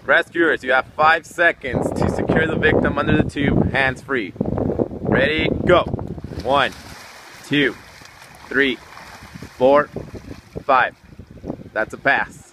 Rescuers, you have 5 seconds to secure the victim under the tube, hands free. Ready, go. 1, 2, 3, 4, 5. That's a pass.